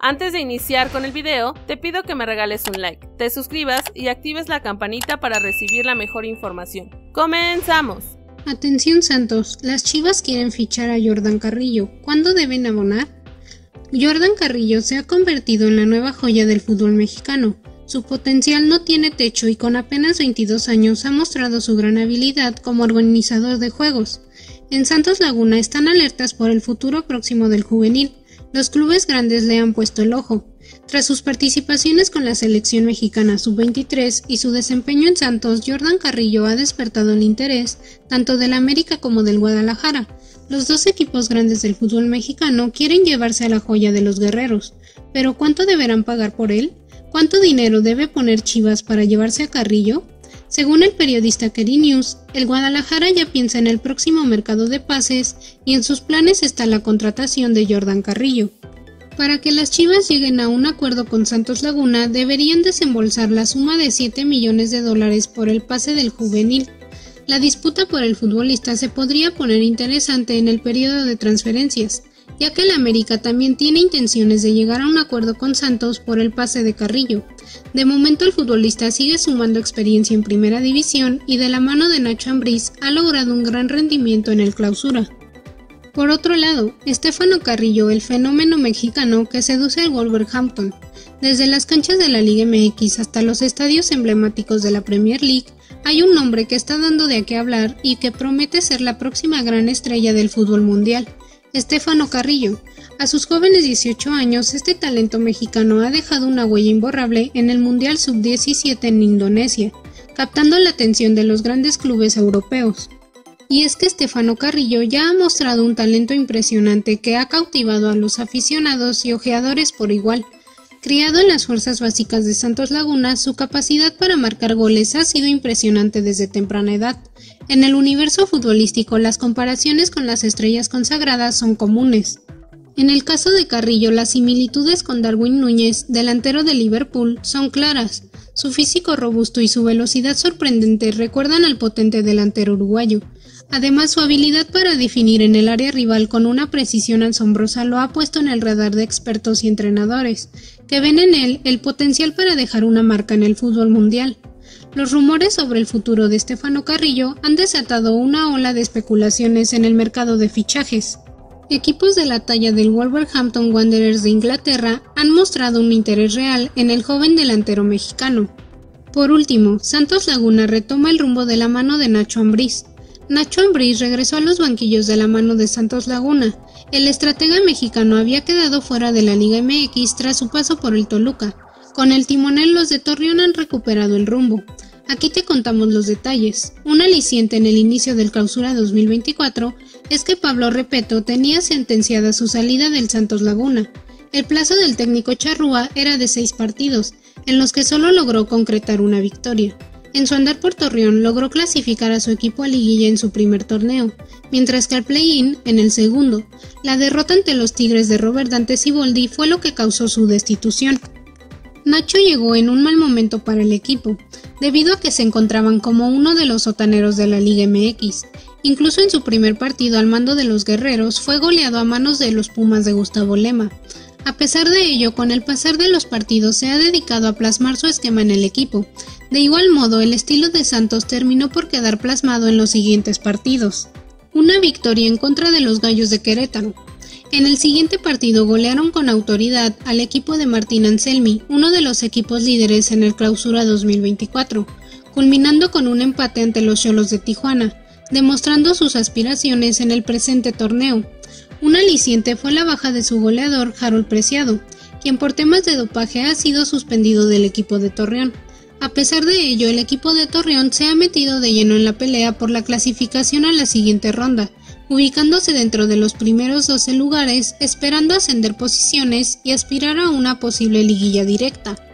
Antes de iniciar con el video, te pido que me regales un like, te suscribas y actives la campanita para recibir la mejor información. ¡Comenzamos! Atención Santos, las Chivas quieren fichar a Jordan Carrillo. ¿Cuándo deben abonar? Jordan Carrillo se ha convertido en la nueva joya del fútbol mexicano. Su potencial no tiene techo y con apenas 22 años ha mostrado su gran habilidad como organizador de juegos. En Santos Laguna están alertas por el futuro próximo del juvenil. Los clubes grandes le han puesto el ojo. Tras sus participaciones con la selección mexicana sub-23 y su desempeño en Santos, Jordan Carrillo ha despertado el interés tanto del América como del Guadalajara. Los dos equipos grandes del fútbol mexicano quieren llevarse a la joya de los guerreros. ¿Pero cuánto deberán pagar por él? ¿Cuánto dinero debe poner Chivas para llevarse a Carrillo? Según el periodista Keri News, el Guadalajara ya piensa en el próximo mercado de pases y en sus planes está la contratación de Jordan Carrillo. Para que las Chivas lleguen a un acuerdo con Santos Laguna, deberían desembolsar la suma de $7 millones por el pase del juvenil. La disputa por el futbolista se podría poner interesante en el periodo de transferencias, ya que el América también tiene intenciones de llegar a un acuerdo con Santos por el pase de Carrillo. De momento el futbolista sigue sumando experiencia en primera división y de la mano de Nacho Ambriz ha logrado un gran rendimiento en el Clausura. Por otro lado, Stefano Carrillo, el fenómeno mexicano que seduce al Wolverhampton. Desde las canchas de la Liga MX hasta los estadios emblemáticos de la Premier League, hay un nombre que está dando de qué hablar y que promete ser la próxima gran estrella del fútbol mundial. Stefano Carrillo. A sus jóvenes 18 años, este talento mexicano ha dejado una huella imborrable en el Mundial Sub-17 en Indonesia, captando la atención de los grandes clubes europeos. Y es que Stefano Carrillo ya ha mostrado un talento impresionante que ha cautivado a los aficionados y ojeadores por igual. Criado en las fuerzas básicas de Santos Laguna, su capacidad para marcar goles ha sido impresionante desde temprana edad. En el universo futbolístico, las comparaciones con las estrellas consagradas son comunes. En el caso de Carrillo, las similitudes con Darwin Núñez, delantero de Liverpool, son claras. Su físico robusto y su velocidad sorprendente recuerdan al potente delantero uruguayo. Además, su habilidad para definir en el área rival con una precisión asombrosa lo ha puesto en el radar de expertos y entrenadores, que ven en él el potencial para dejar una marca en el fútbol mundial. Los rumores sobre el futuro de Stefano Carrillo han desatado una ola de especulaciones en el mercado de fichajes. Equipos de la talla del Wolverhampton Wanderers de Inglaterra han mostrado un interés real en el joven delantero mexicano. Por último, Santos Laguna retoma el rumbo de la mano de Nacho Ambriz. Nacho Ambriz regresó a los banquillos de la mano de Santos Laguna. El estratega mexicano había quedado fuera de la Liga MX tras su paso por el Toluca. Con el timonel, los de Torreón han recuperado el rumbo. Aquí te contamos los detalles. Un aliciente en el inicio del Clausura 2024 es que Pablo Repeto tenía sentenciada su salida del Santos Laguna. El plazo del técnico charrúa era de 6 partidos, en los que solo logró concretar una victoria. En su andar por Torreón logró clasificar a su equipo a liguilla en su primer torneo, mientras que al play-in en el segundo. La derrota ante los Tigres de Robert Dante Siboldi fue lo que causó su destitución. Nacho llegó en un mal momento para el equipo, debido a que se encontraban como uno de los sotaneros de la Liga MX. Incluso en su primer partido al mando de los guerreros fue goleado a manos de los Pumas de Gustavo Lema. A pesar de ello, con el pasar de los partidos se ha dedicado a plasmar su esquema en el equipo. De igual modo, el estilo de Santos terminó por quedar plasmado en los siguientes partidos. Una victoria en contra de los Gallos de Querétaro. En el siguiente partido golearon con autoridad al equipo de Martín Anselmi, uno de los equipos líderes en el Clausura 2024, culminando con un empate ante los Xolos de Tijuana, demostrando sus aspiraciones en el presente torneo. Un aliciente fue la baja de su goleador Harold Preciado, quien por temas de dopaje ha sido suspendido del equipo de Torreón. A pesar de ello, el equipo de Torreón se ha metido de lleno en la pelea por la clasificación a la siguiente ronda, ubicándose dentro de los primeros 12 lugares, esperando ascender posiciones y aspirar a una posible liguilla directa.